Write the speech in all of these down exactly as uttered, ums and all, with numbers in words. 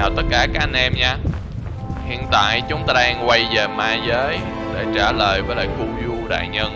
chào tất cả các anh em nha. Hiện tại chúng ta đang quay về ma giới để trả lời với lại Kuju đại nhân.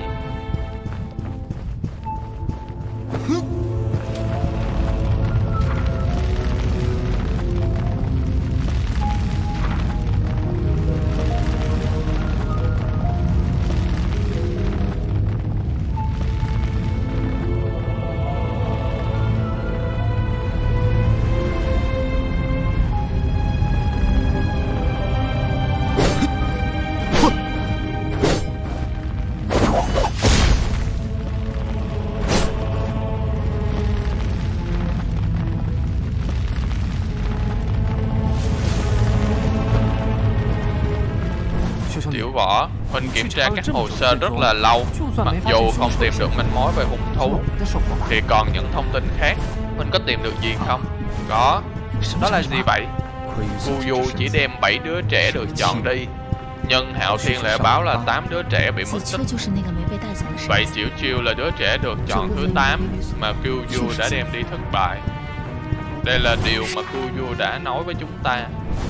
Tiểu võ, Huynh kiểm tra các hồ sơ rất là lâu. Mặc dù không tìm được manh mối về hung thủ thì còn những thông tin khác. Huynh có tìm được gì không? Có. Đó là gì vậy? Kuju chỉ đem bảy đứa trẻ được chọn đi, nhưng Hạo Thiên lại báo là tám đứa trẻ bị mất tích. Vậy Chiểu Chiêu là đứa trẻ được chọn thứ tám mà Kuju đã đem đi thất bại. Đây là điều mà Kuju đã nói với chúng ta.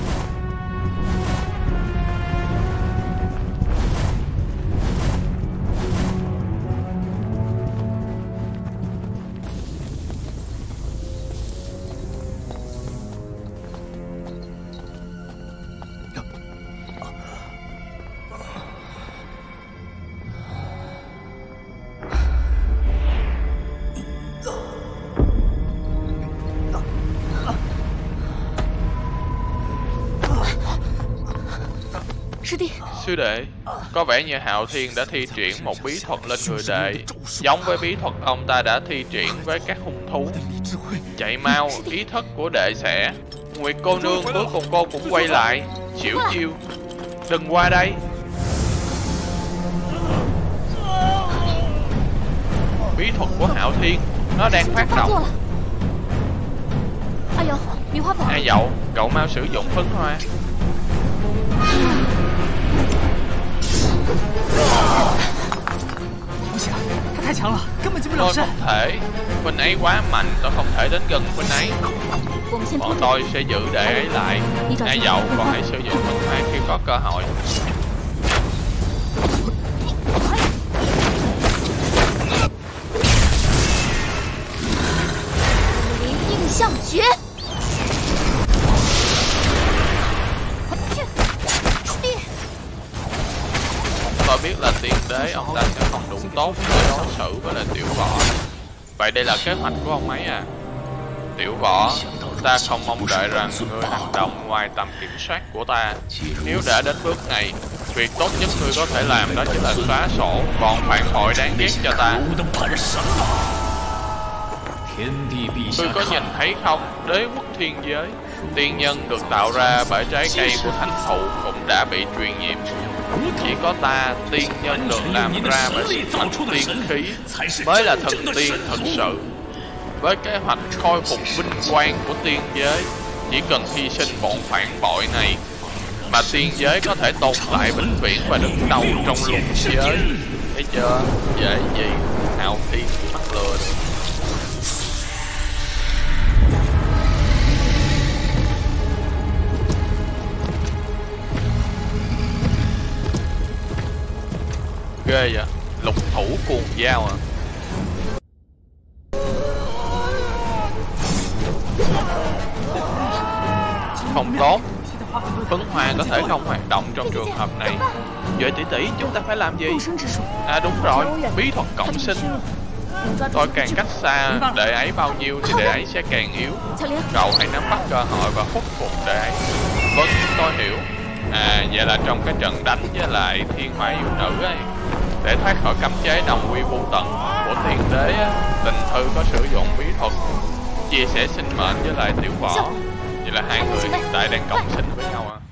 Sư đệ, có vẻ như Hạo Thiên đã thi triển một bí thuật lên người đệ, giống với bí thuật ông ta đã thi triển với các hung thú. Chạy mau, ý thức của đệ sẽ. Nguyệt cô nương cuối cùng cô cũng quay lại. Chiểu Chiêu, đừng qua đây. Bí thuật của Hạo Thiên, nó đang phát động. A Dậu, cậu mau sử dụng phấn hoa. Tôi không thể, Huynh ấy quá mạnh, tôi không thể đến gần Huynh ấy. Bọn tôi sẽ giữ đệ ấy lại. A Dậu, còn hãy sử dụng phấn hoa khi có cơ hội. Tôi biết là tiên đế ông ta sẽ không đủ tốt để đối xử với lại tiểu võ. Vậy đây là kế hoạch của ông ấy à? Tiểu võ, ta không mong đợi rằng ngươi hành động ngoài tầm kiểm soát của ta. Nếu đã đến bước này, việc tốt nhất ngươi có thể làm đó chính là xóa sổ bọn phản bội đáng ghét cho ta. Ngươi có nhìn thấy không, đế quốc thiên giới, tiên nhân được tạo ra bởi trái cây của thành thụ cũng đã bị truyền nhiễm. Chỉ có ta, tiên nhân được làm ra bởi sức mạnh tiên khí, mới là thần tiên thật sự. Với kế hoạch khôi phục vinh quang của tiên giới, chỉ cần hy sinh bọn phản bội này mà tiên giới có thể tồn tại vĩnh viễn và đứng đầu trong luân giới. Thấy chưa? Dễ gì Hạo Thiên mắc lừa. Ghê vậy, lục thủ cuồng dao à? Không tốt, phấn hoa có thể không hoạt động trong trường hợp này. Vậy tỷ tỷ chúng ta phải làm gì? À đúng rồi, bí thuật cộng sinh. Tôi càng cách xa đệ ấy bao nhiêu thì đệ ấy sẽ càng yếu. Cậu hãy nắm bắt cơ hội và khuất phục đệ ấy. Vâng, tôi hiểu. À, vậy là trong cái trận đánh với lại thiên hoa yêu nữ ấy, để thoát khỏi cấm chế đồng quy vô tận của tiên đế á, Tình Thư có sử dụng bí thuật chia sẻ sinh mệnh với lại tiểu võ. Vậy là hai người hiện tại đang cộng sinh với nhau à?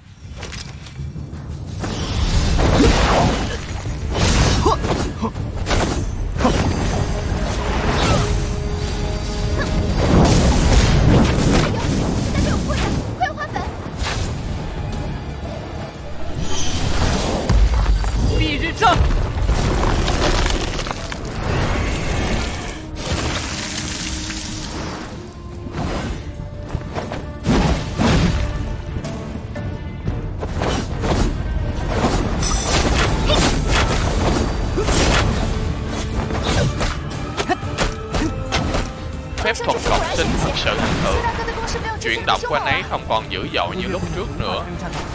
phép thuật cộng sinh thật sự thành thượng. Chuyển động của anh ấy không còn dữ dội như lúc trước nữa.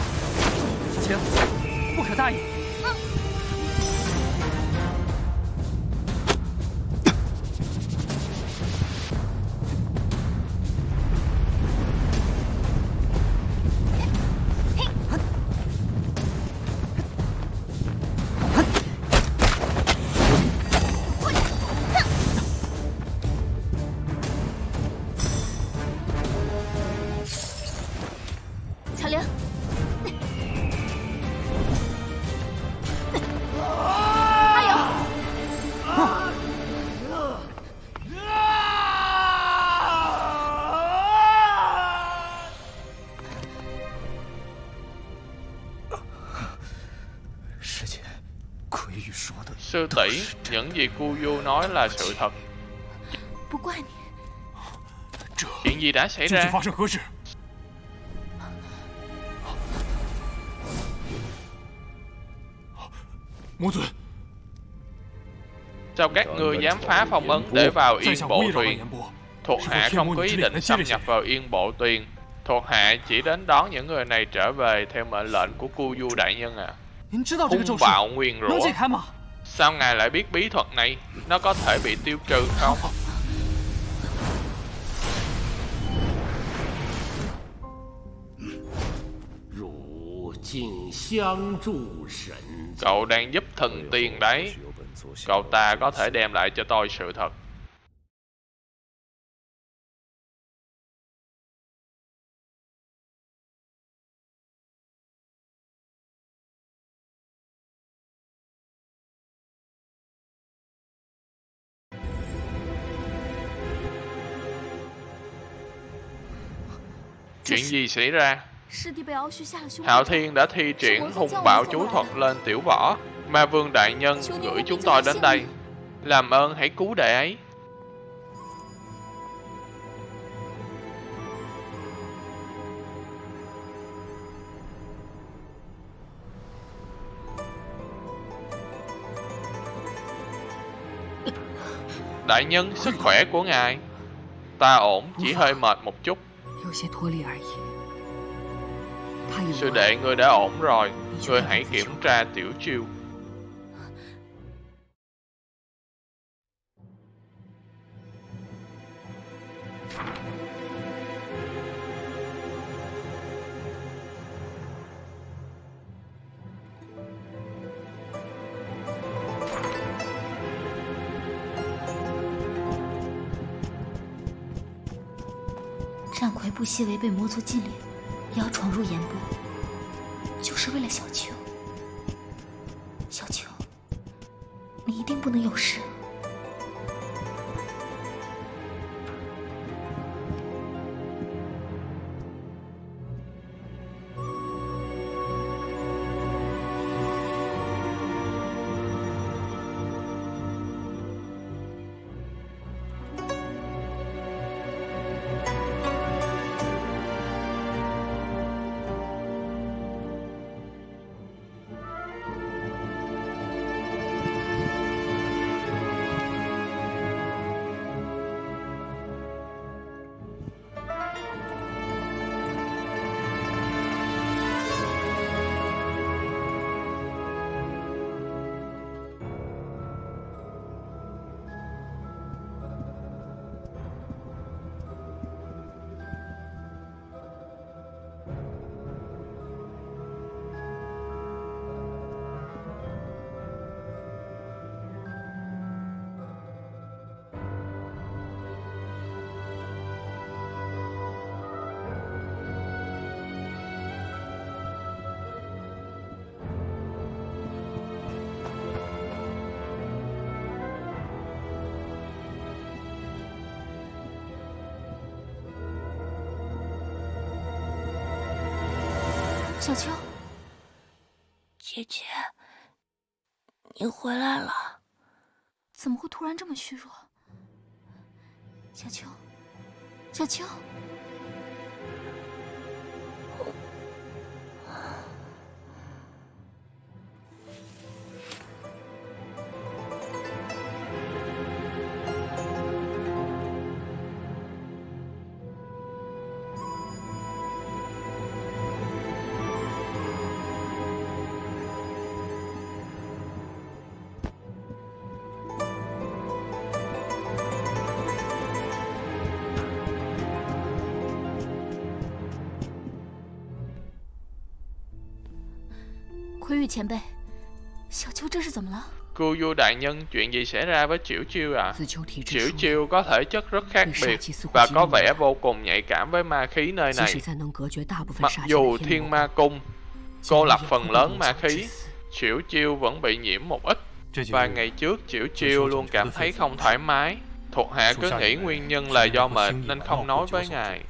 Sư tỷ, những gì Kuyu nói là sự thật. Chuyện gì đã xảy ra? Sao các ngươi dám phá phong ấn để vào Yên Bộ Tuyền? Thuộc hạ không có ý định xâm nhập vào Yên Bộ Tuyền. Thuộc hạ chỉ đến đón những người này trở về theo mệnh lệnh của Kuyu đại nhân à. Hung bạo nguyền rủa. Sao ngài lại biết bí thuật này? Nó có thể bị tiêu trừ không? Cậu đang giúp thần tiên đấy. Cậu ta có thể đem lại cho tôi sự thật. Chuyện gì xảy ra? Hạo Thiên đã thi triển hung bạo chú thuật lên tiểu võ. Ma Vương đại nhân gửi chúng tôi đến đây. Làm ơn hãy cứu đệ ấy. Đại nhân, sức khỏe của ngài? Ta ổn, chỉ hơi mệt một chút. Sư đệ, ngươi đã ổn rồi. Ngươi hãy kiểm tra tiểu chiêu. 战魁不惜违背魔族禁令，也要闯入岩波，就是为了小秋。小秋，你一定不能有事。小秋， 姐姐，你回来了？ 怎么会突然这么虚弱？小秋，小秋， 玉前辈，小秋这是怎么了？ Cô Du đại nhân, chuyện gì xảy ra với Chiểu Chiêu à? Chiểu Chiêu có thể chất rất khác biệt và có vẻ vô cùng nhạy cảm với ma khí nơi này. Mặc dù Thiên Ma Cung cô lập phần lớn ma khí, Chiểu Chiêu vẫn bị nhiễm một ít. Vài ngày trước Chiểu Chiêu luôn cảm thấy không thoải mái. Thuộc hạ cứ nghĩ nguyên nhân là do mệt nên không nói với ngài.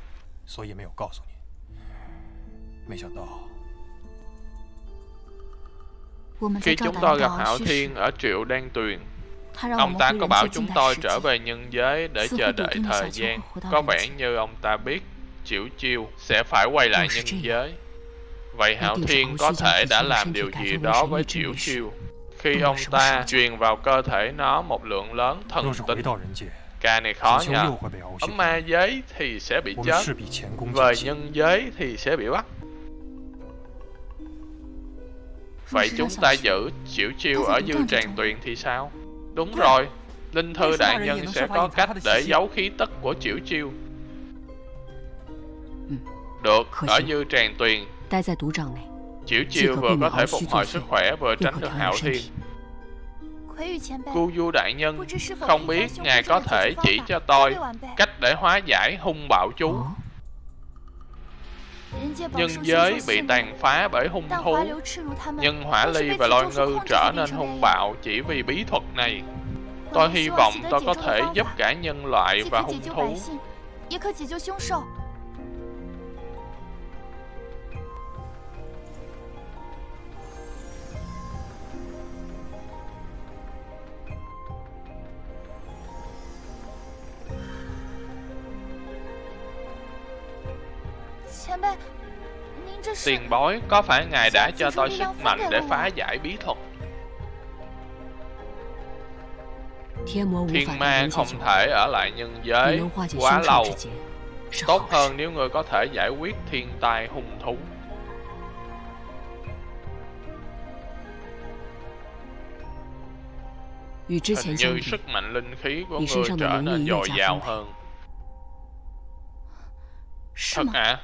Khi chúng tôi gặp Hạo Thiên ở Triệu Đan Tuyền, ông ta có bảo chúng tôi trở về nhân giới để chờ đợi thời gian. Có vẻ như ông ta biết Chiểu Chiêu sẽ phải quay lại nhân giới. Vậy Hạo Thiên có thể đã làm điều gì đó với Chiểu Chiêu. Khi ông ta truyền vào cơ thể nó một lượng lớn thần tinh. Ca này khó nhờ. Ở ma giới thì sẽ bị chết, về nhân giới thì sẽ bị bắt. Vậy chúng ta giữ Chiểu Chiêu ở Dư Tràng Tuyền thì sao? Đúng rồi, Linh Thư đại nhân sẽ có cách để giấu khí tức của Chiểu Chiêu. Được, ở Dư Tràng Tuyền, Chiểu Chiêu vừa có thể phục hồi sức khỏe vừa tránh được Hạo Thiên. Cô Du đại nhân, không biết ngài có thể chỉ cho tôi cách để hóa giải hung bạo chú. Nhân giới bị tàn phá bởi hung thú. Nhân Hỏa Ly và Lôi Ngư trở nên hung bạo chỉ vì bí thuật này. Tôi hy vọng tôi có thể giúp cả nhân loại và hung thú. Tiền bối, có phải ngài đã cho tôi sức mạnh để phá giải bí thuật? Thiên ma không thể ở lại nhân giới quá lâu. Tốt hơn nếu người có thể giải quyết thiên tai hung thú. Hình như sức mạnh linh khí của người trở nên dồi dào hơn. Thật ạ? À?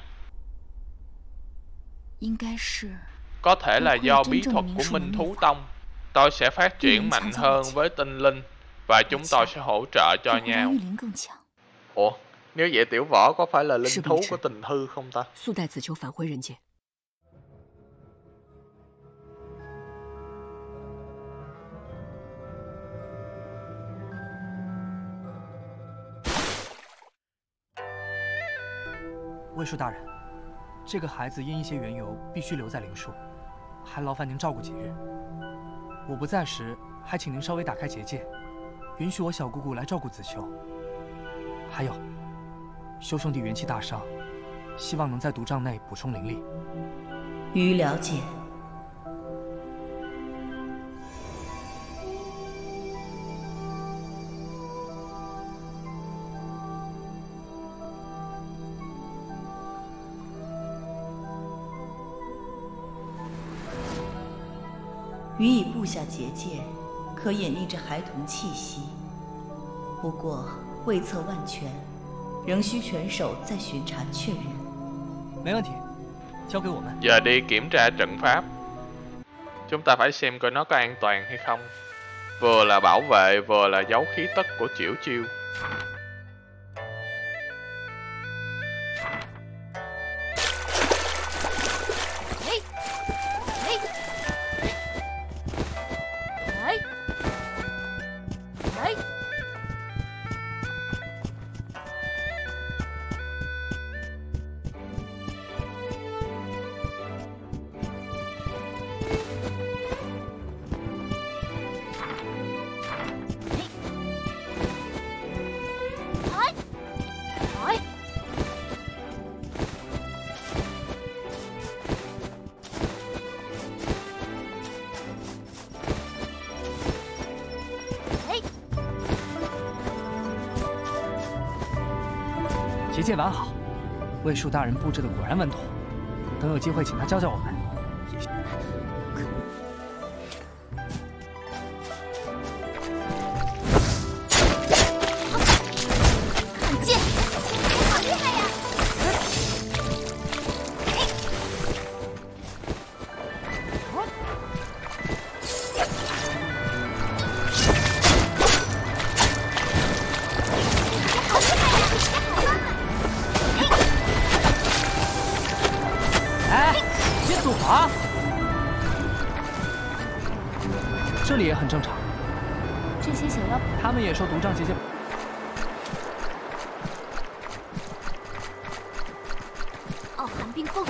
Có thể là do bí thuật của Minh Thú Tông. Tôi sẽ phát triển mạnh hơn với tinh linh và chúng tôi sẽ hỗ trợ cho nhau. Ủa, nếu vậy tiểu võ có phải là linh thú của Tình Thư không ta? Vị sư đại nhân, 这个孩子因一些缘由必须留在灵树，还劳烦您照顾几日。我不在时，还请您稍微打开结界，允许我小姑姑来照顾子秋。还有，修兄弟元气大伤，希望能在毒帐内补充灵力。 余了解。予以布下结界，可隐匿着孩童气息。不过未测万全，仍需拳手再巡查确认。 没问题，交给我们。 Giờ đi kiểm tra trận pháp. Chúng ta phải xem coi nó có an toàn hay không. Vừa là bảo vệ, vừa là giấu khí tức của Chiểu Chiêu. 结界完好，魏术大人布置的果然稳妥。等有机会，请他教教我们。也许看剑，你好厉害呀！ 这里也很正常。 这些小妖， 他们也受毒瘴结界。 傲寒冰封。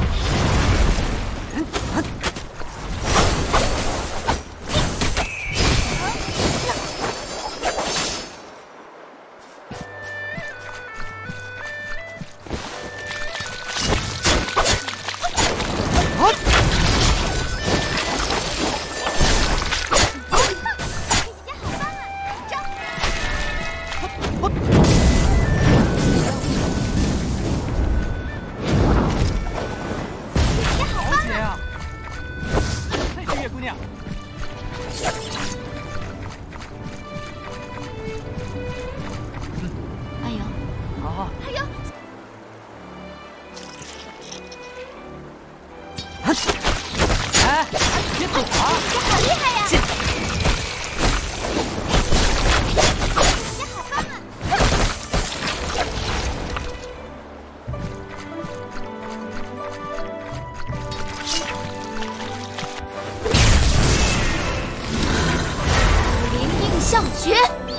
象诀。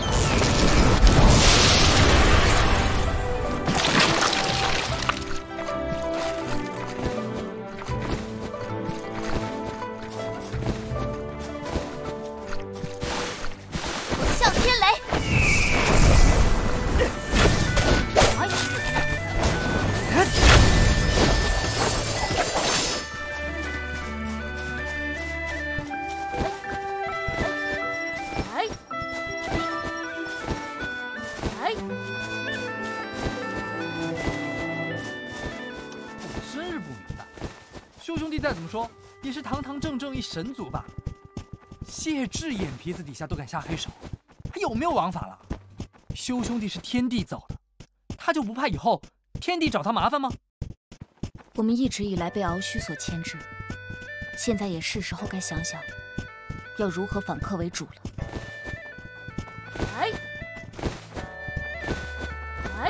向天雷。哎。哎。哎。 我真是不明白，修兄弟再怎么说也是堂堂正正一神族吧？谢志眼皮子底下都敢下黑手，还有没有王法了？修兄弟是天帝造的，他就不怕以后天帝找他麻烦吗？ 我们一直以来被敖虚所牵制，现在也是时候该想想要如何反客为主了。哎。哎。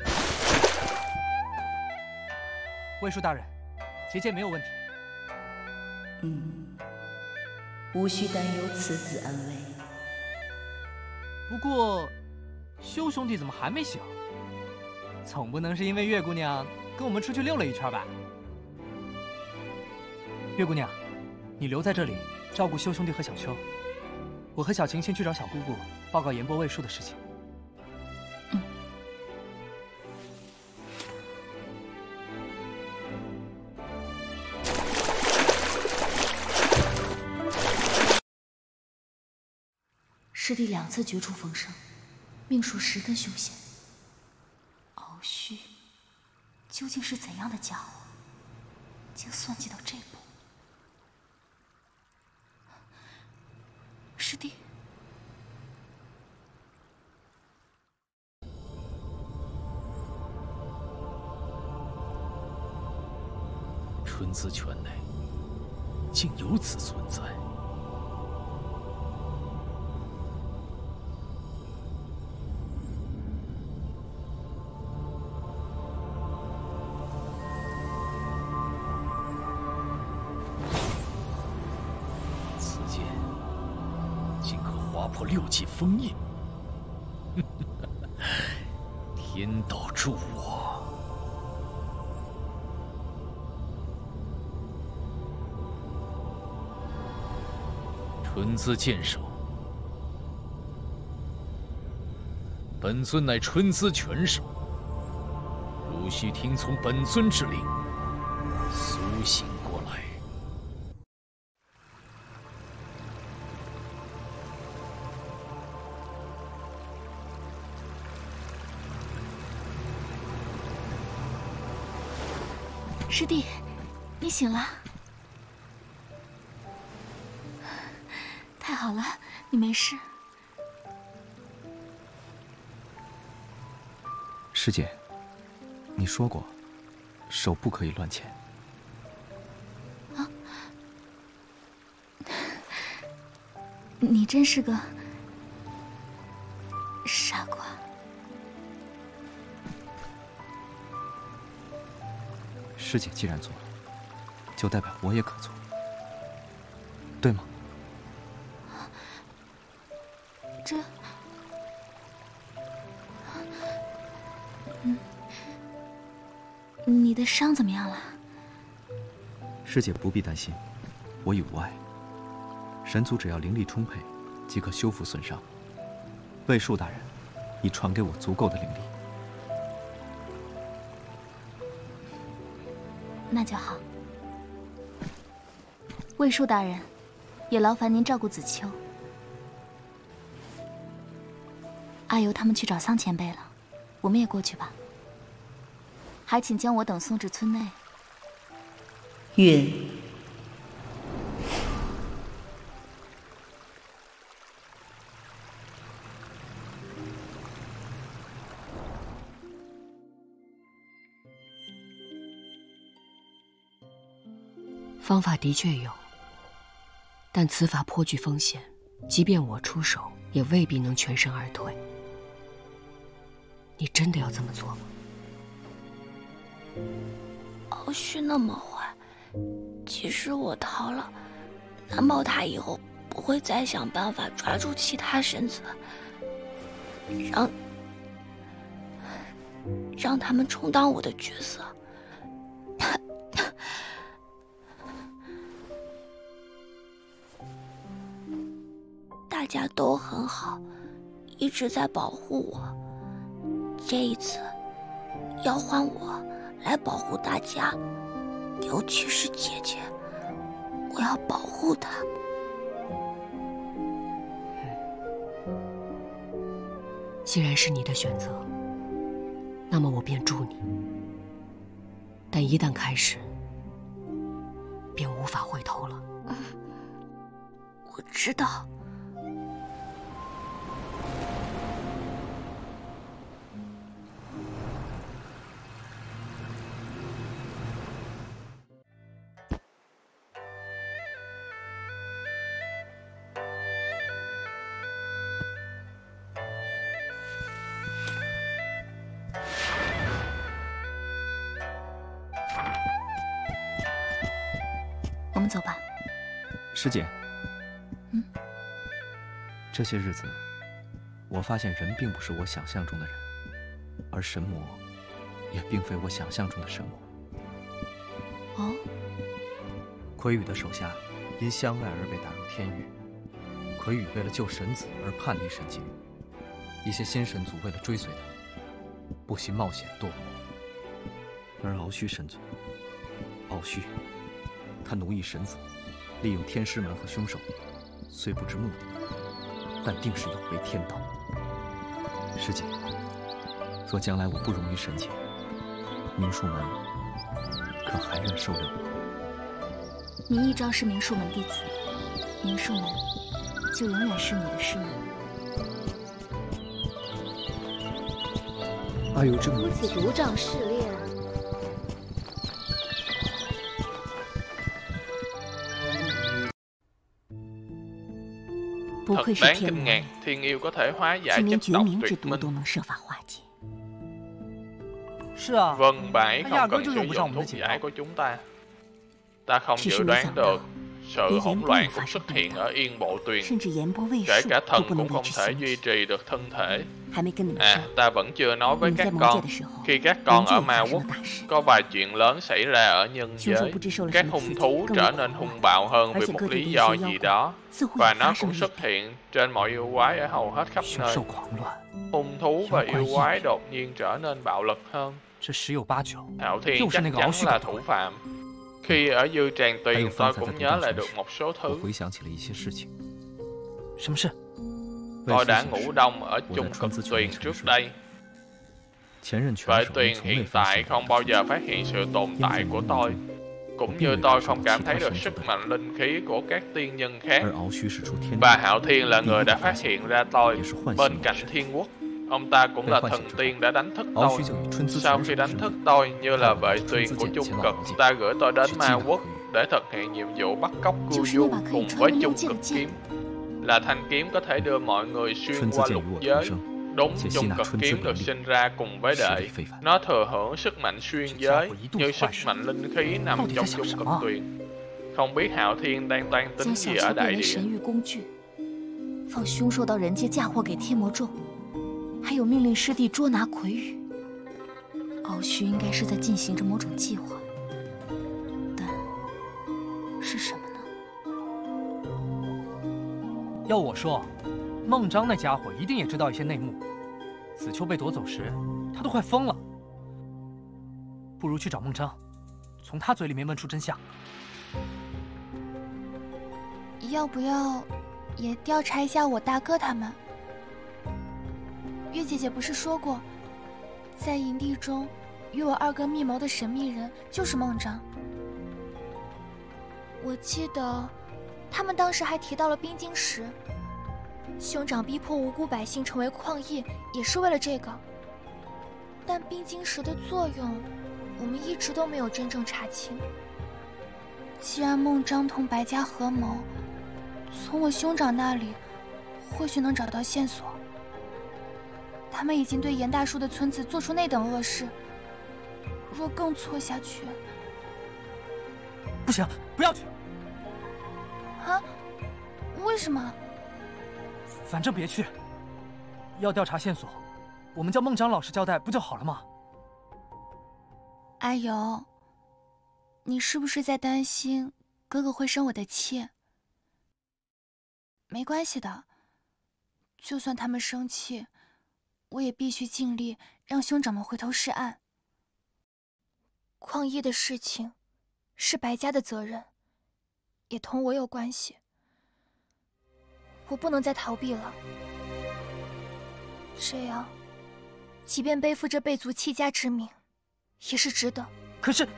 魏叔大人，结界没有问题。 嗯，无需担忧此子安危。 不过，修兄弟怎么还没醒？总不能是因为月姑娘跟我们出去溜了一圈吧？月姑娘，你留在这里照顾修兄弟和小秋，我和小晴先去找小姑姑报告言波未数的事情。 嗯。师弟两次绝处逢生，命数十分凶险。敖虚究竟是怎样的家伙，竟算计到这步？师弟， 春姿圈内竟有此存在。破六界封印，天道助我！春姿剑手，本尊乃春姿拳手，汝需听从本尊之令，苏醒过来。 师弟，你醒了，太好了，你没事。 师姐，你说过，手不可以乱牵。 啊！你真是个傻瓜。 师姐既然做了，就代表我也可做，对吗？ 嗯，你的伤怎么样了？ 师姐不必担心，我已无碍。神族只要灵力充沛，即可修复损伤。魏树大人已传给我足够的灵力。 那就好。魏树大人，也劳烦您照顾子秋。阿尤他们去找桑前辈了，我们也过去吧。还请将我等送至村内。 允。 方法的确有，但此法颇具风险，即便我出手，也未必能全身而退。你真的要这么做吗？ 敖旭那么坏，即使我逃了，难保他以后不会再想办法抓住其他神子，让让他们充当我的角色。大家都很好，一直在保护我。这一次，要换我来保护大家，尤其是姐姐，我要保护她。 既然是你的选择，那么我便助你。但一旦开始，便无法回头了。 嗯，我知道。 我们走吧。 师姐， 嗯， 这些日子，我发现人并不是我想象中的人，而神魔也并非我想象中的神魔。 哦， 魁羽的手下因相爱而被打入天狱，魁羽为了救神子而叛离神界，一些新神族为了追随他，不惜冒险堕落。而敖须神族，敖须。他奴役神子，利用天师门和凶兽，虽不知目的，但定是有违天道。师姐，若将来我不容于神界，明术门可还愿收留我？ 你一朝是明术门弟子，明术门就永远是你的师门。 阿尤这么夫妻独掌试炼。 Thật đáng kinh ngạc, Thiên Yêu có thể hóa giải chất độc tuyệt minh. Vâng, bà ấy không cần sử dụng thuốc giải của chúng ta. Ta không dự đoán được sự hỗn loạn cũng xuất hiện ở Yên Bộ Tuyền. Kể cả thần cũng không thể duy trì được thân thể. À, ta vẫn chưa nói với các con. Khi các con ở Ma Quốc, có vài chuyện lớn xảy ra ở nhân giới. Các hung thú trở nên hung bạo hơn vì một lý do gì đó. Và nó cũng xuất hiện trên mọi yêu quái ở hầu hết khắp nơi. Hung thú và yêu quái đột nhiên trở nên bạo lực hơn. Hạo Thiên chắc chắn là thủ phạm. Khi ở dư tràng tuyền, tôi cũng nhớ lại được một số thứ. Tôi đã ngủ đông ở chung cực tuyền trước đây. Vệ tuyền hiện tại không bao giờ phát hiện sự tồn tại của tôi. Cũng như tôi không cảm thấy được sức mạnh linh khí của các tiên nhân khác. Và Hạo Thiên là người đã phát hiện ra tôi bên cạnh Thiên Quốc. Ông ta cũng là thần tiên đã đánh thức tôi. Sau khi đánh thức tôi, như là vệ tuyền của Chung Cực, ta gửi tôi đến Ma Quốc để thực hiện nhiệm vụ bắt cóc Cư Du cùng với Chung Cực kiếm. Là thanh kiếm có thể đưa mọi người xuyên qua lục giới. Đúng, Chung Cực kiếm được sinh ra cùng với Đệ. Nó thừa hưởng sức mạnh xuyên giới, như sức mạnh linh khí nằm trong Chung Cực tuyền. Không biết Hạo Thiên đang toan tính gì ở đại địa. 放凶兽到人界嫁祸给天魔众，还有命令师弟捉拿魁羽。 宝旭应该是在进行着某种计划，但是什么呢？ 要我说，孟章那家伙一定也知道一些内幕。子秋被夺走时，他都快疯了。不如去找孟章，从他嘴里面问出真相。 要不要也调查一下我大哥他们？月姐姐不是说过，在营地中与我二哥密谋的神秘人就是孟章。我记得他们当时还提到了冰晶石，兄长逼迫无辜百姓成为矿役也是为了这个。但冰晶石的作用我们一直都没有真正查清。既然孟章同白家合谋，从我兄长那里或许能找到线索。他们已经对严大叔的村子做出那等恶事，若更错下去…… 不行，不要去！ 啊？为什么？ 反正别去。要调查线索，我们叫孟章老师交代不就好了吗？ 阿尤，你是不是在担心哥哥会生我的气？没关系的，就算他们生气，我也必须尽力让兄长们回头是岸。矿役的事情是白家的责任，也同我有关系。我不能再逃避了，这样，即便背负着背族弃家之名，也是值得。 可是，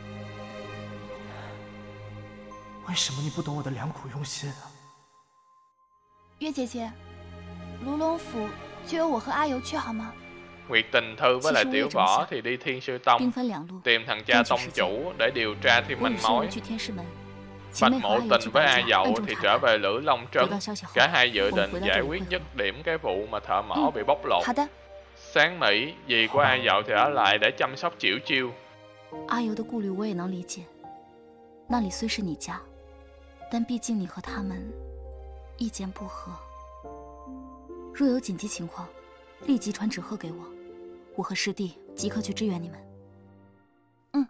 为什么你不懂我的良苦用心啊？ 月姐姐，卢龙府就由我和阿尤去好吗 ？Nguyệt Tình Thư với lại Tiểu Võ thì đi Thiên Sư Tông tìm thằng cha tông chủ để điều tra thêm manh mối. Bạch Mộ Tình với A Dậu thì trở về Lữ Long Trấn. Cả hai dự định giải quyết dứt điểm cái vụ mà thợ mỏ bị bóc lột. Sáng Mỹ, dì của A Dậu thì ở lại để chăm sóc Chiểu Chiêu. 阿尤的顾虑我也能理解，那里虽是你家，但毕竟你和他们意见不合。若有紧急情况，立即传旨贺给我，我和师弟即刻去支援你们。嗯，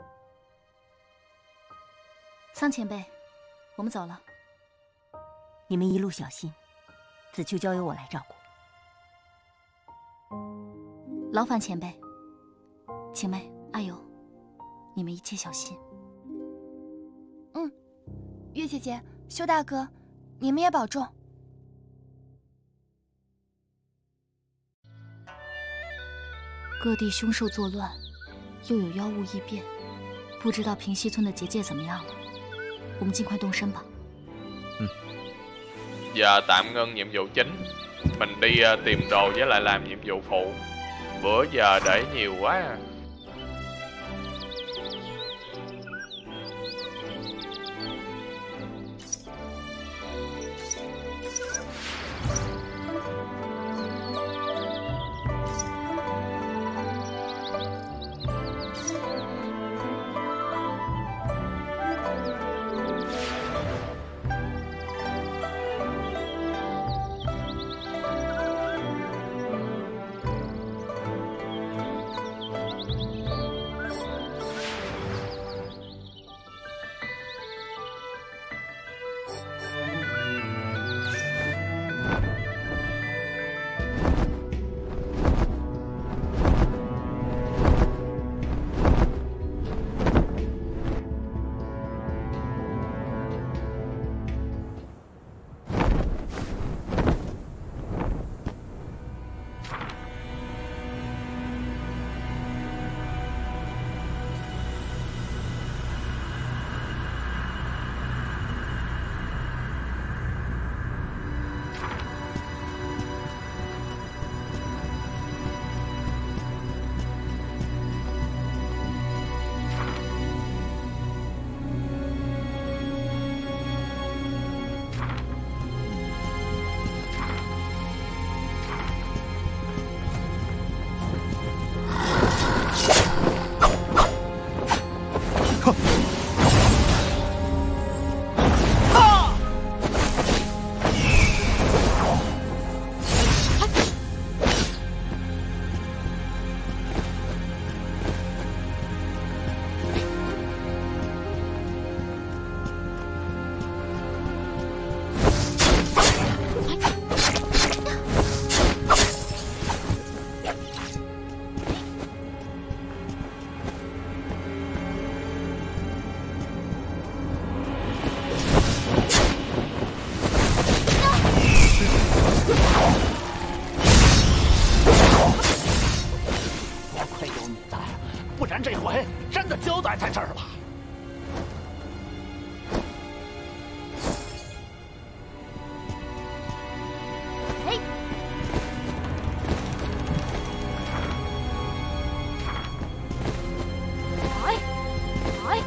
桑前辈，我们走了。 你们一路小心，子秋交由我来照顾。 劳烦前辈，晴妹、阿尤，你们一切小心。 嗯，月姐姐、修大哥，你们也保重。 各地凶兽作乱，又有妖物异变，不知道平西村的结界怎么样了。我们尽快动身吧。 嗯。Giờ tạm ngưng nhiệm vụ chính, mình đi tìm đồ với lại làm nhiệm vụ phụ. Bữa giờ để nhiều quá à. 然这回真的交代在这儿了。 嘿，哎，哎。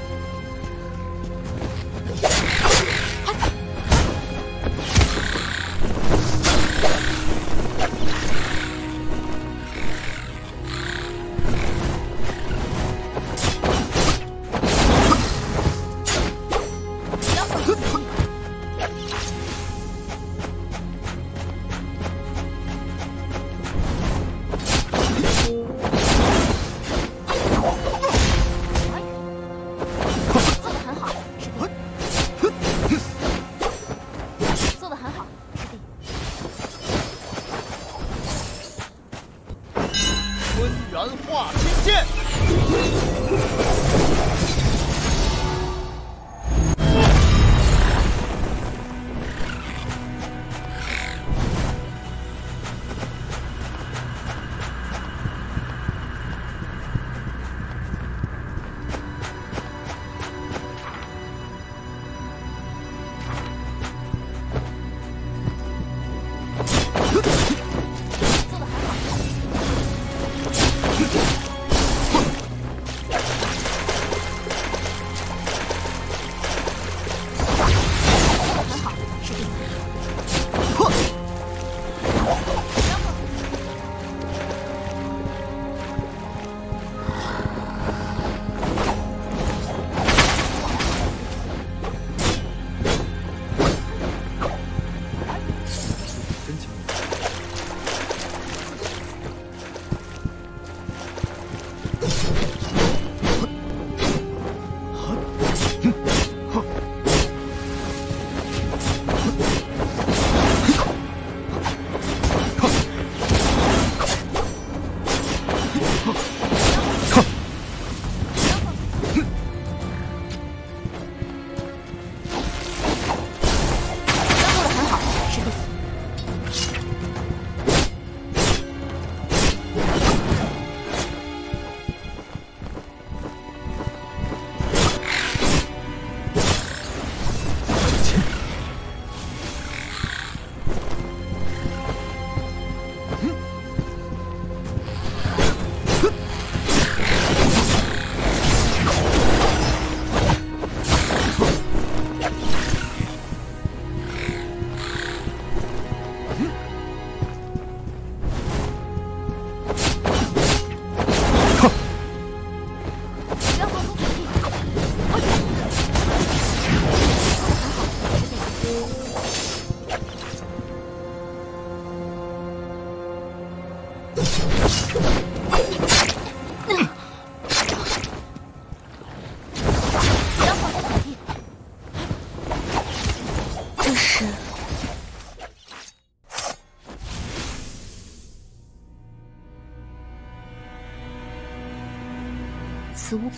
此物。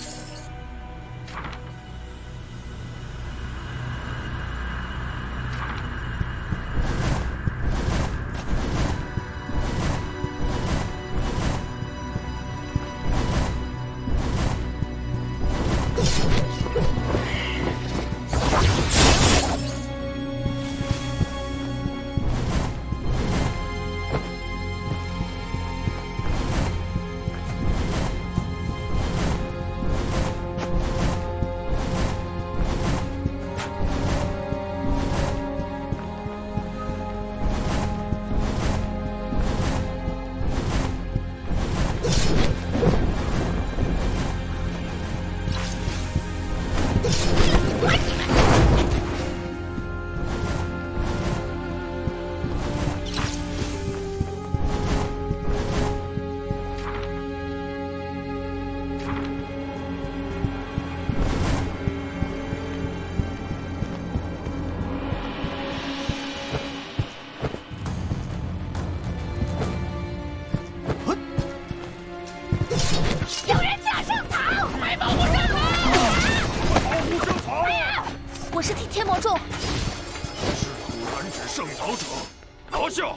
我是替天魔众。 是土燃指圣逃者，拿下！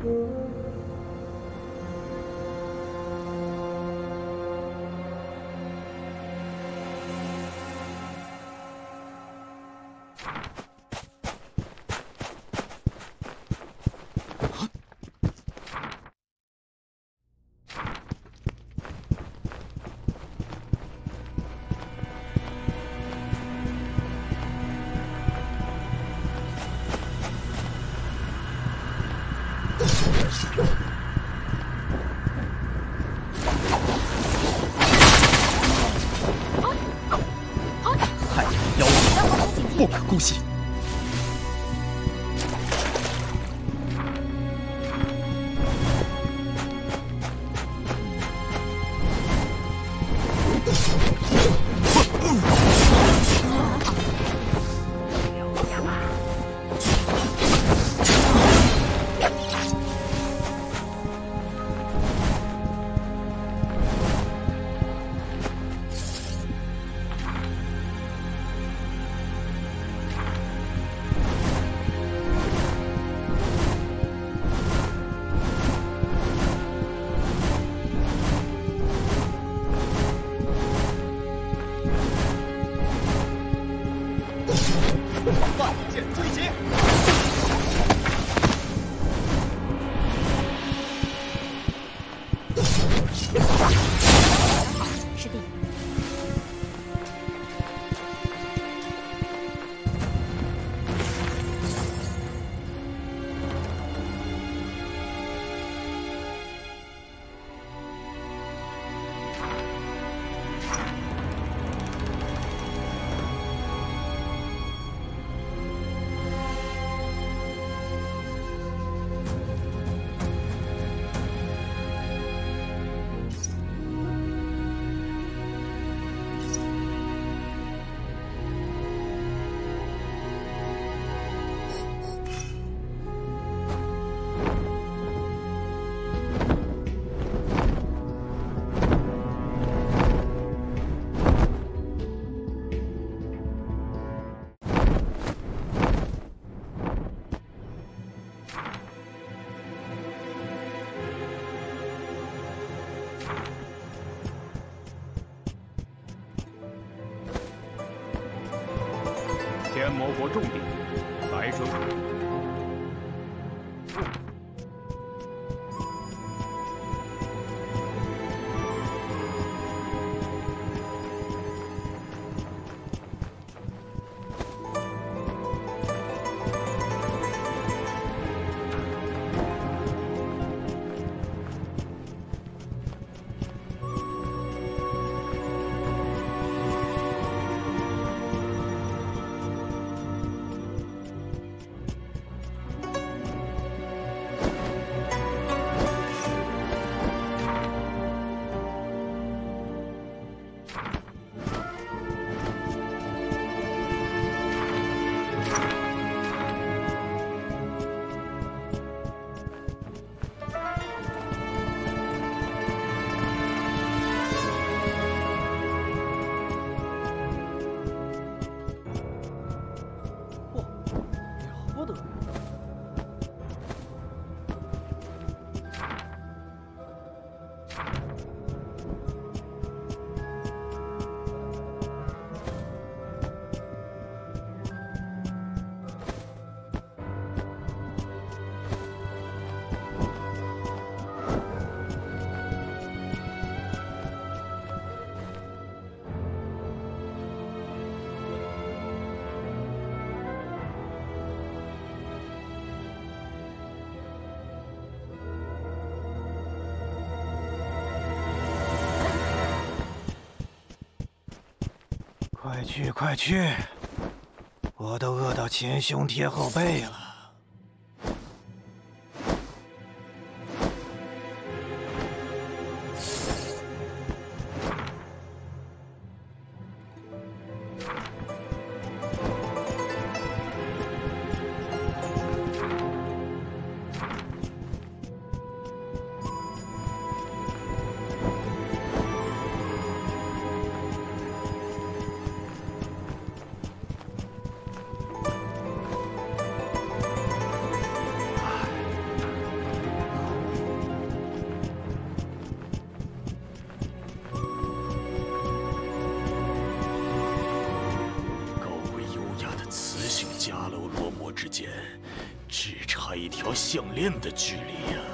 害人妖孽，不可姑息！ 万箭追击！ 师弟， 天魔国重地，白蛇谷。 快去快去！我都饿到前胸贴后背了。 间只差一条项链的距离呀！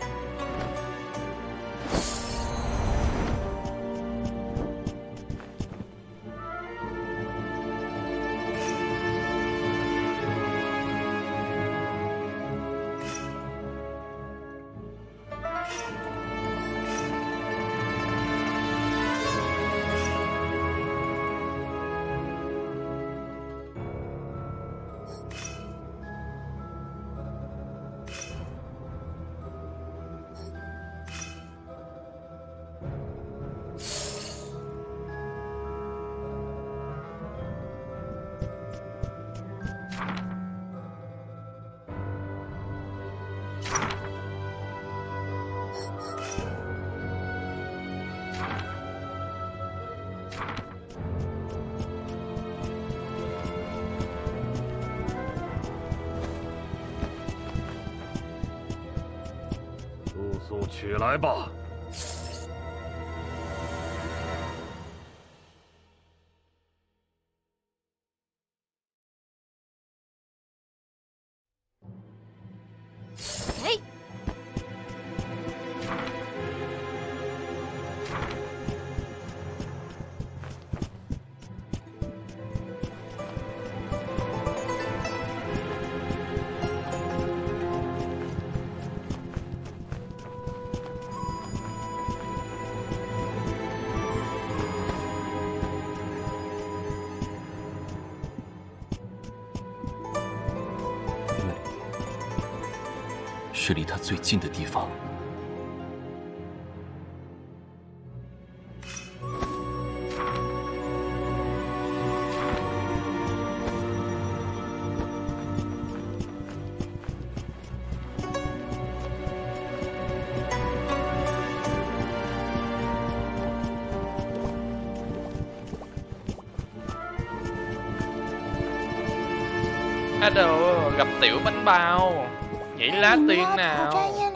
速取来吧！ 哎！ 是离他最近的地方。 À đồ, gặp tiểu bánh bao. Nhảy lá tiên nào.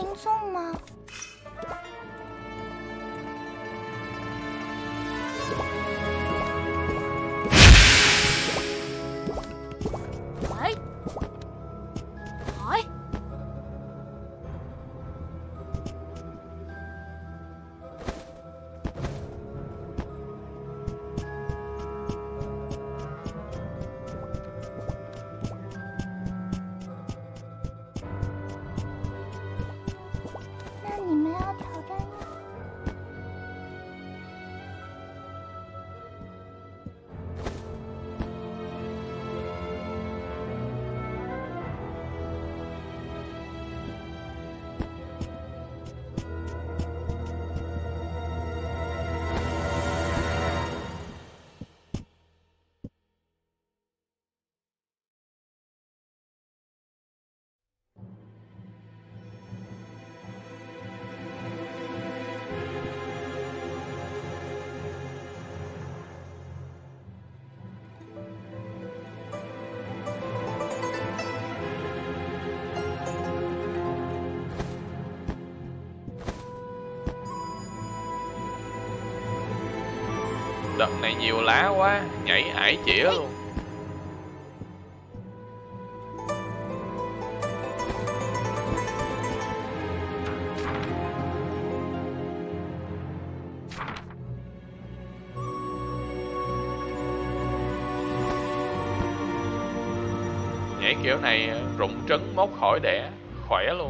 Đợt này nhiều lá quá, nhảy ải chĩa luôn. Nhảy kiểu này rụng trứng móc khỏi đẻ, khỏe luôn.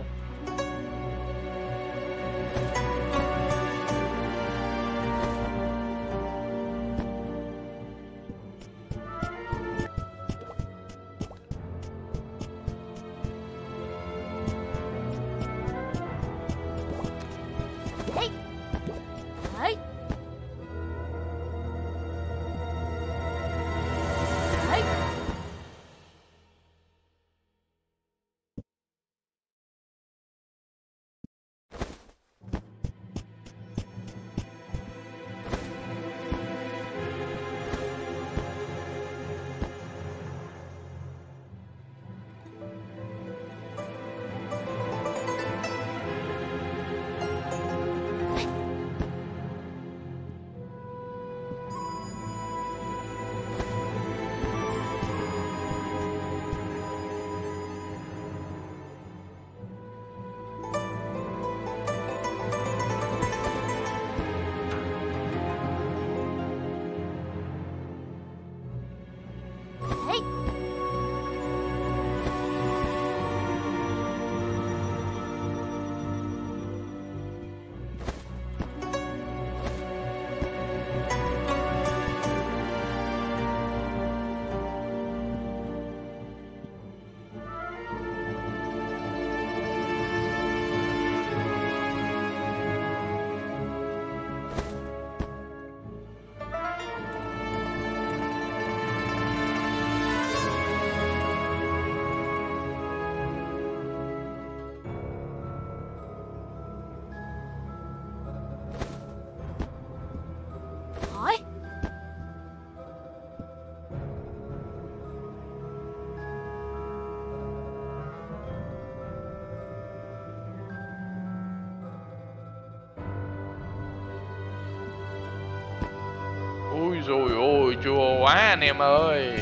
chua quá anh em ơi.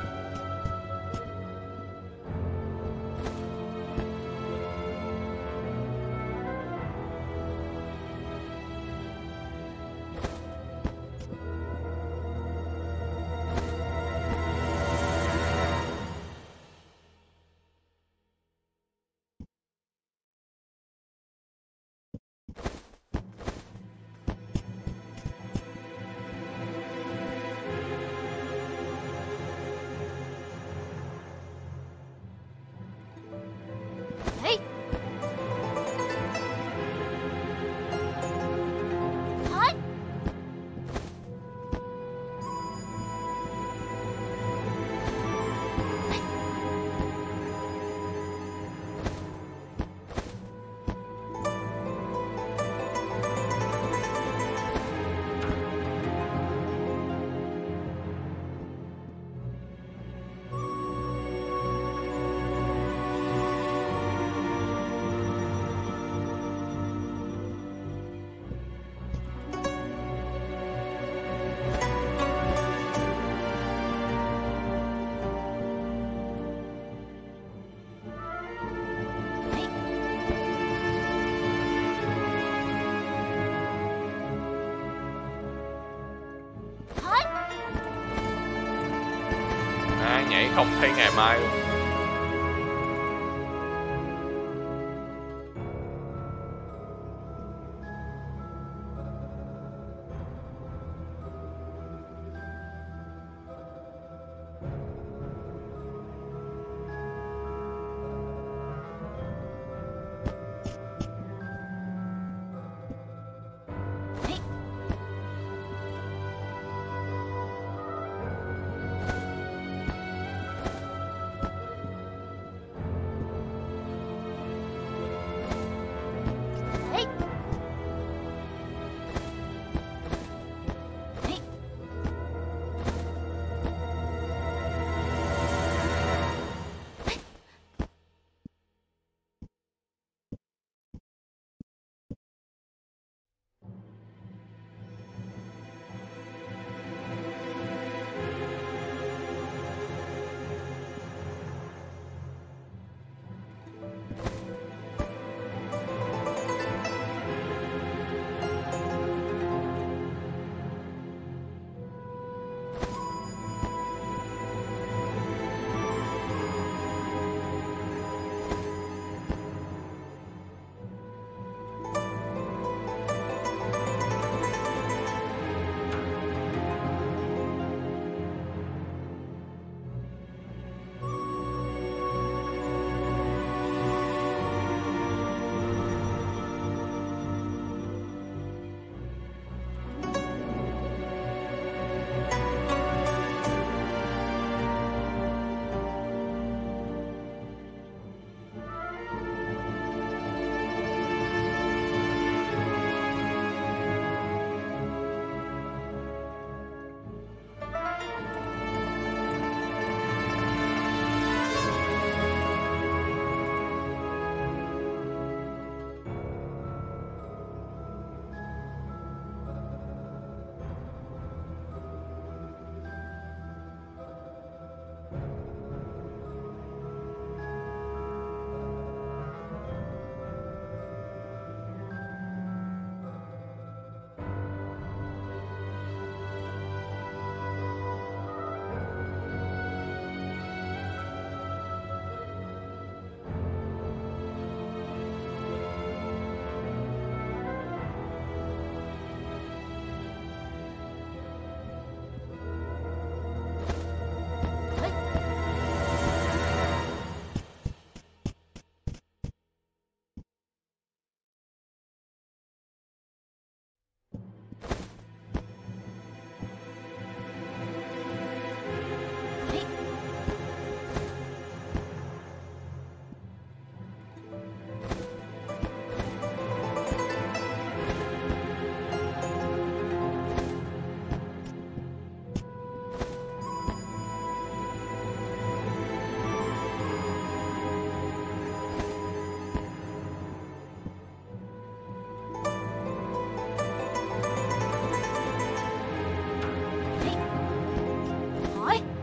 Nhảy không thấy ngày mai luôn.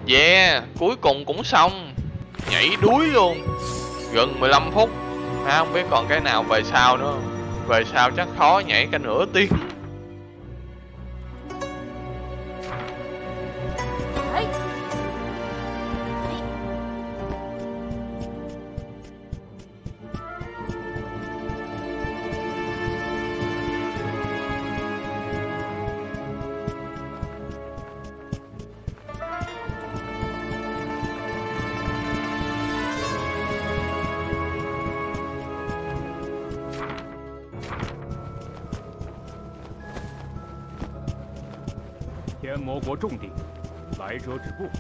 Yeah, cuối cùng cũng xong. Nhảy đuối luôn. Gần mười lăm phút. À, không biết còn cái nào về sau nữa. Về sau chắc khó nhảy cả nửa tiếng. 天魔国重地，来者止步。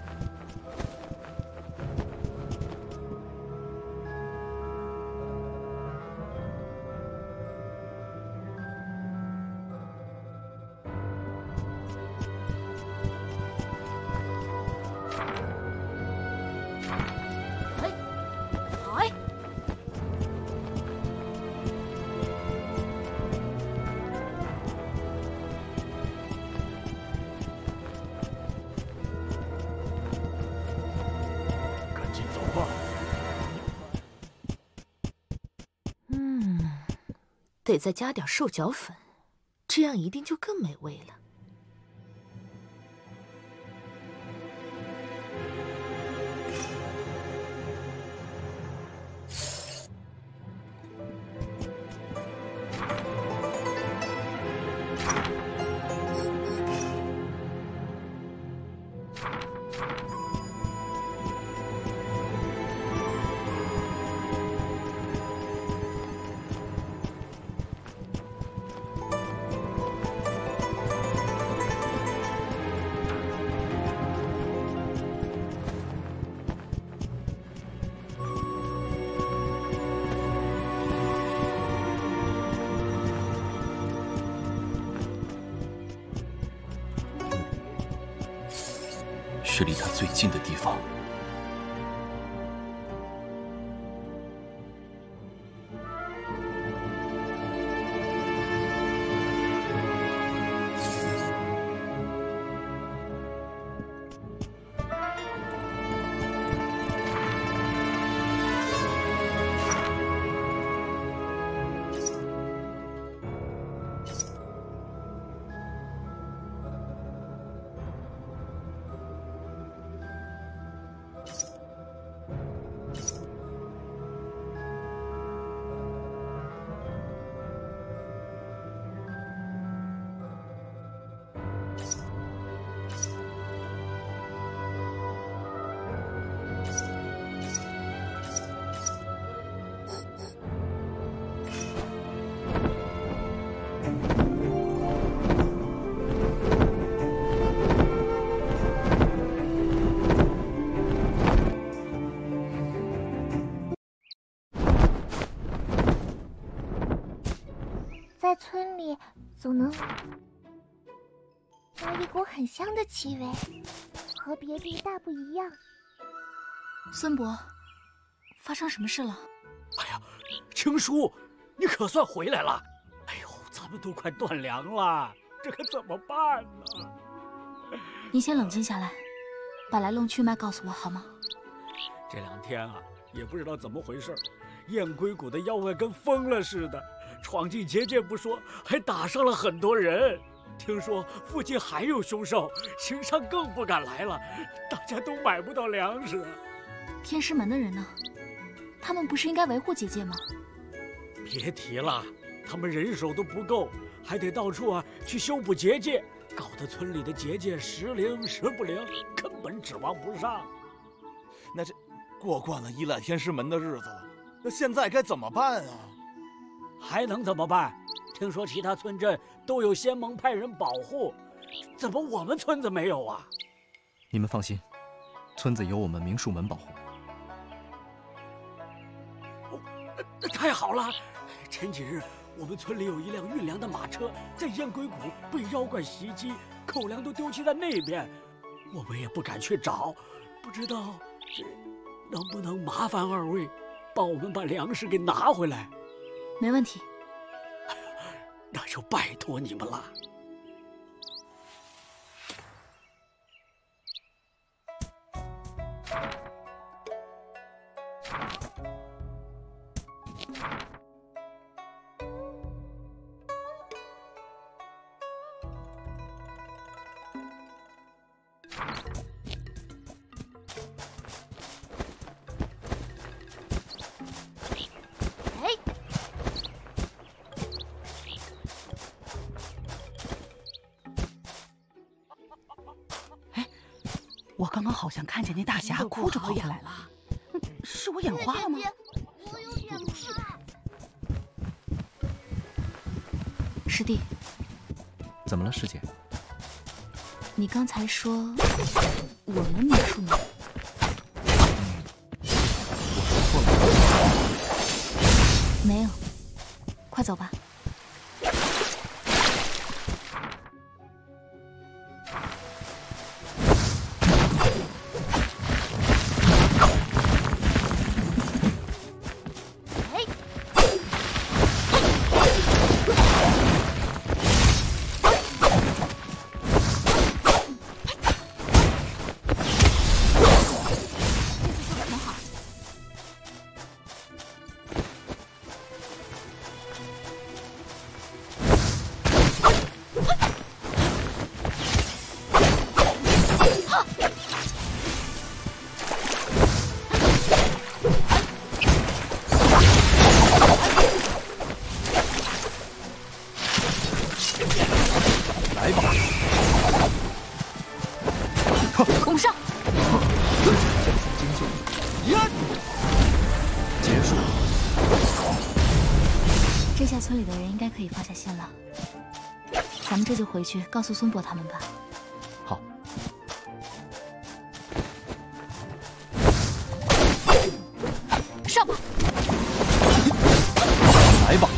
哎，哎。 得再加点兽脚粉，这样一定就更美味了。 是离他最近的地方。 在村里总能有一股很香的气味，和别地大不一样。 孙伯，发生什么事了？ 哎呀，青叔，你可算回来了！哎呦，咱们都快断粮了，这可怎么办呢？ 你先冷静下来，把来龙去脉告诉我好吗？ 这两天啊，也不知道怎么回事，燕归谷的妖怪跟疯了似的。 闯进结界不说，还打伤了很多人。听说附近还有凶兽，行商更不敢来了，大家都买不到粮食。 天师门的人呢？他们不是应该维护结界吗？ 别提了，他们人手都不够，还得到处啊去修补结界，搞得村里的结界时灵时不灵，根本指望不上。 那这过惯了依赖天师门的日子了，那现在该怎么办啊？ 还能怎么办？听说其他村镇都有仙盟派人保护，怎么我们村子没有啊？ 你们放心，村子有我们明术门保护。 哦，太好了！前几日我们村里有一辆运粮的马车在燕归谷被妖怪袭击，口粮都丢弃在那边，我们也不敢去找，不知道这能不能麻烦二位帮我们把粮食给拿回来？ 没问题， 那就拜托你们了。 我刚刚好像看见那大侠哭着跑过来了，是我眼花了吗？ 我有点怕。 师弟， 怎么了，师姐？ 你刚才说我们迷住你， 我说错了？ 没有，快走吧。村里的人应该可以放下心了，咱们这就回去告诉孙伯他们吧。 好。 上吧！ 来吧！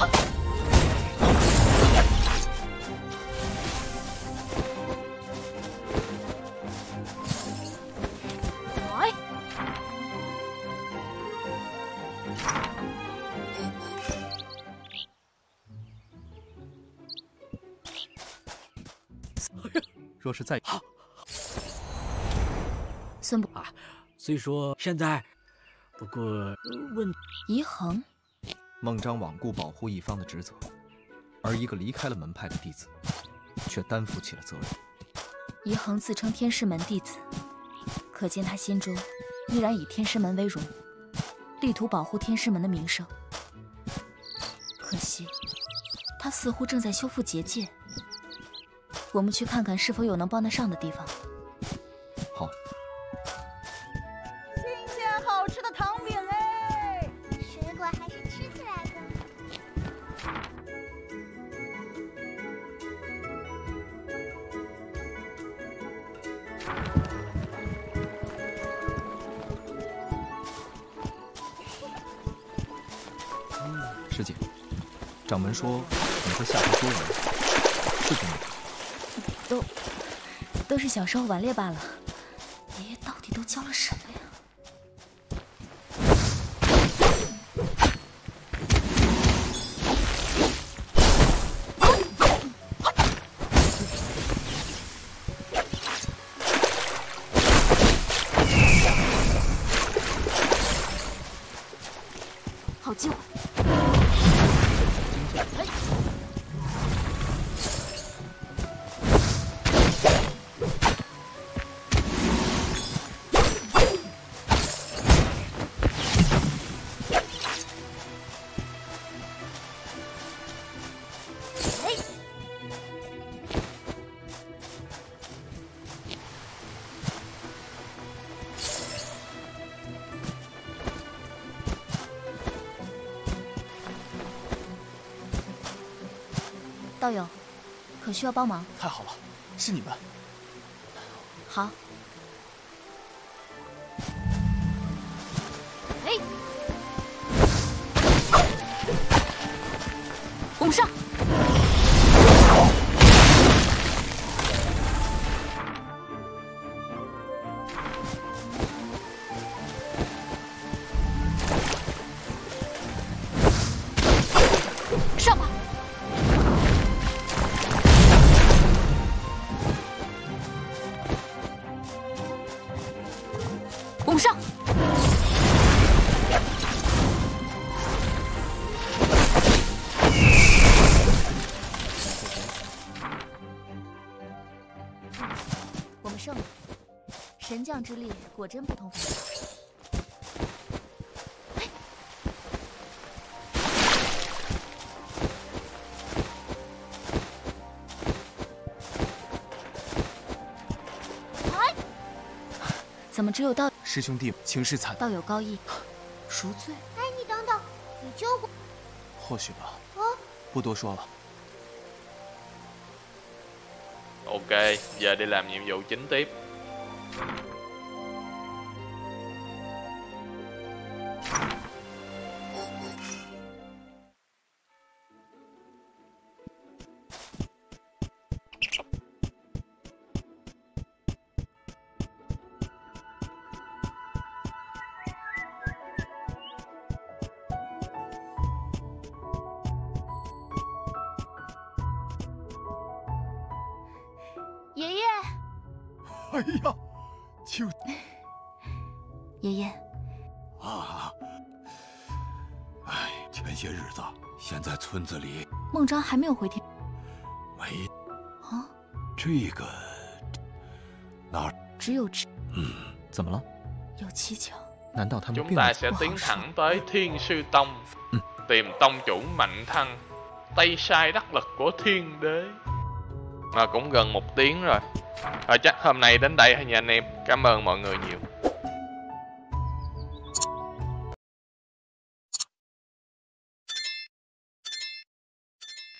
来！ 若是再孙伯啊，虽说现在，不过问宜恒， 孟章罔顾保护一方的职责，而一个离开了门派的弟子，却担负起了责任。 宜恒自称天师门弟子，可见他心中依然以天师门为荣，力图保护天师门的名声。可惜，他似乎正在修复结界。我们去看看是否有能帮得上的地方。 好。 新鲜好吃的糖饼哎！ 水果还是吃起来更好。师姐，掌门说你会下河捉人，是真的吗？ 都都是小时候顽劣罢了。爷爷到底都教了什么呀？好机会！道友，可需要帮忙？ 太好了，是你们。 好。哎，我们上！上吧！我们上！ 强将之力果真不同凡响。哎，怎么只有道？ 师兄弟情势惨， 道有高义，赎罪。 哎，你等等，你救过？ 或许吧。 啊， 不多说了。 Ok, giờ đi làm nhiệm vụ chính tiếp. 爷爷， 哎呀，就爷爷啊，哎，前些日子，现在村子里孟章还没有回天。 没啊， 这个哪只有这， 嗯， 怎么了？ 有蹊跷。 难道他们 Chúng ta sẽ tiến thẳng tới Thiên Sư Tông, tìm tông chủ mạnh thăng, tay sai đắc lực của Thiên Đế. Mà cũng gần một tiếng rồi. Rồi chắc hôm nay đến đây thôi nha anh em. Cảm ơn mọi người nhiều.